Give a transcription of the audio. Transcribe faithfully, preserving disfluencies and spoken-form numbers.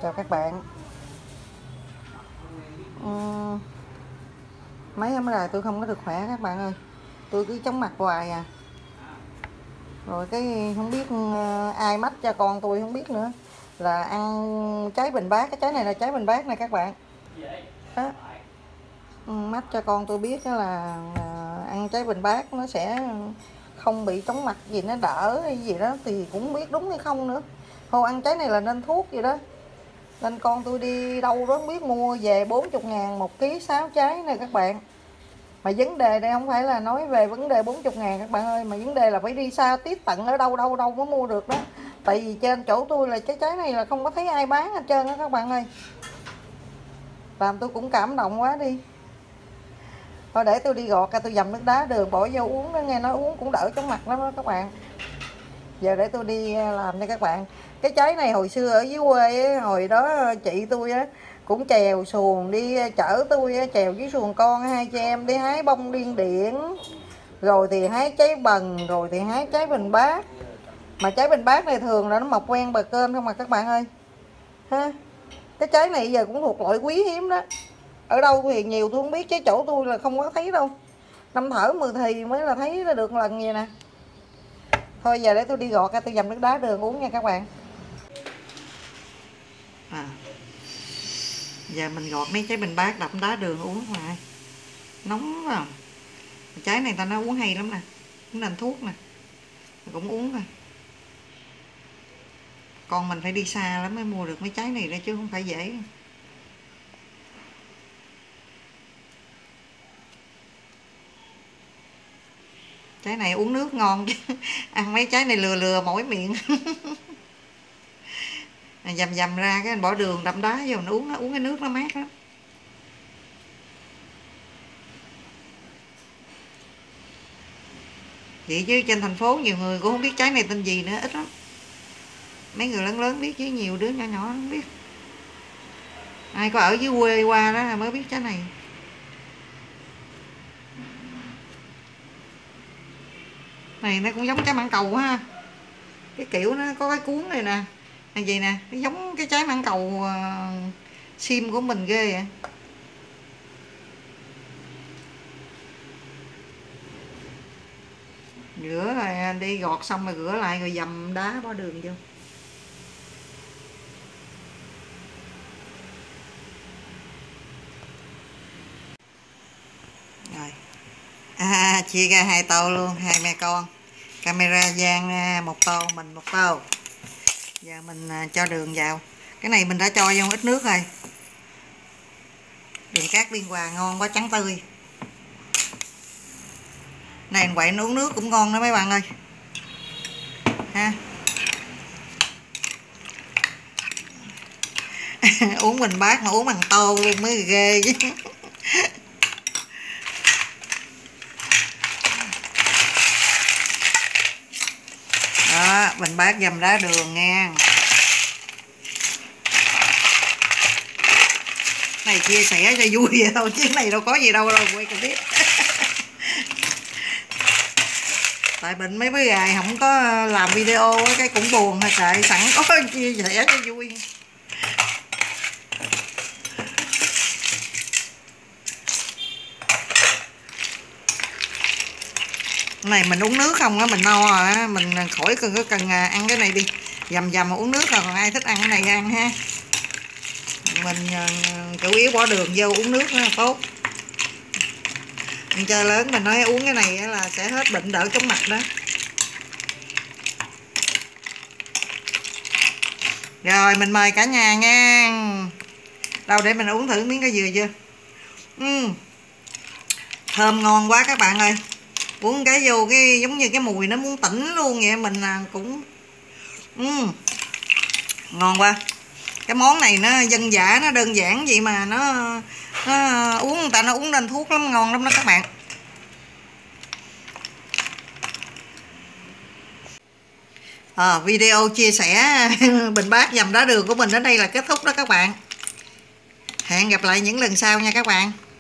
Chào các bạn. uhm, Mấy hôm nay tôi không có được khỏe các bạn ơi. Tôi cứ chóng mặt hoài à. Rồi cái không biết uh, ai mách cho con tôi không biết nữa. Là ăn trái bình bát. Cái trái này là trái bình bát này các bạn đó. Mách cho con tôi biết là uh, ăn trái bình bát nó sẽ không bị chóng mặt gì, nó đỡ hay gì đó. Thì cũng không biết đúng hay không nữa. Thôi ăn trái này là nên thuốc gì đó. Nên con tôi đi đâu đó không biết mua về bốn mươi ngàn một ký sáu trái nè các bạn. Mà vấn đề đây không phải là nói về vấn đề bốn mươi ngàn các bạn ơi. Mà vấn đề là phải đi xa tiếp tận ở đâu đâu đâu mới mua được đó. Tại vì trên chỗ tôi là trái trái này là không có thấy ai bán hết trơn á các bạn ơi. Làm tôi cũng cảm động quá đi. Thôi để tôi đi gọt ra tôi dầm nước đá đường bỏ vô uống đó, nghe nói uống cũng đỡ chóng mặt lắm đó các bạn. Giờ để tôi đi làm nha các bạn. Cái trái này hồi xưa ở dưới quê ấy, hồi đó chị tôi á cũng chèo xuồng đi chở tôi á, chèo với xuồng con hai chị em đi hái bông điên điển, rồi thì hái trái bần, rồi thì hái trái bình bát. Mà trái bình bát này thường là nó mọc ven bờ kênh không mà các bạn ơi ha. Cái trái này giờ cũng thuộc loại quý hiếm đó. Ở đâu thì nhiều tôi không biết, chứ chỗ tôi là không có thấy đâu. Năm thở mười thì mới là thấy được lần vậy nè. Thôi giờ để tôi đi gọt ra tôi dầm nước đá đường uống nha các bạn. À, giờ mình gọt mấy trái bình bát đậm đá đường uống lại. Nóng quá à. Trái này ta nó uống hay lắm nè. Cũng làm thuốc nè. Cũng uống thôi. Con mình phải đi xa lắm mới mua được mấy trái này đó chứ không phải dễ. Trái này uống nước ngon chứ. Ăn mấy trái này lừa lừa mỏi miệng. Dầm dầm ra cái anh bỏ đường đậm đá vô nó uống, nó uống cái nước nó mát lắm. Vậy chứ trên thành phố nhiều người cũng không biết trái này tên gì nữa, ít lắm. Mấy người lớn lớn biết chứ nhiều đứa nhỏ nhỏ không biết. Ai có ở dưới quê qua đó mới biết trái này. Này nó cũng giống trái mãng cầu ha. Cái kiểu nó có cái cuốn này nè. Này gì nè, nó giống cái trái mãng cầu uh, sim của mình ghê vậy. Rửa rồi đi gọt xong rồi rửa lại rồi dầm đá bỏ đường vô. Rồi. À, chia ra hai tô luôn, hai mẹ con. Camera Giang một tô, mình một tô. Giờ mình cho đường vào. Cái này mình đã cho vô ít nước rồi. Đường cát Biên Hòa ngon quá, trắng tươi. Này quậy uống nước cũng ngon đó mấy bạn ơi. Ha. Uống bình bát mà uống bằng tô luôn mới ghê chứ. Đó, bình bát dầm đá đường nha. Này chia sẻ cho vui vậy thôi chứ này đâu có gì đâu đâu quay clip. Tại bệnh mấy mấy ngày không có làm video cái cũng buồn hay trời, sẵn có chia sẻ cho vui. Này mình uống nước không á, mình no rồi á, mình khỏi cần có cần ăn cái này đi. Dầm dầm mà uống nước rồi, còn ai thích ăn cái này ăn ha. Mình chủ yếu bỏ đường vô uống nước nó tốt. Ăn chơi lớn mình nói uống cái này là sẽ hết bệnh đỡ chóng mặt đó. Rồi mình mời cả nhà nha. Đâu để mình uống thử miếng cái dừa chưa. uhm. Thơm ngon quá các bạn ơi. Uống cái vô cái giống như cái mùi nó muốn tỉnh luôn vậy. Mình cũng uhm. ngon quá. Cái món này nó dân dã, nó đơn giản vậy mà nó, nó uống người ta nó uống nên thuốc lắm, ngon lắm đó các bạn. À, video chia sẻ bình bát dầm đá đường của mình đến đây là kết thúc đó các bạn. Hẹn gặp lại những lần sau nha các bạn.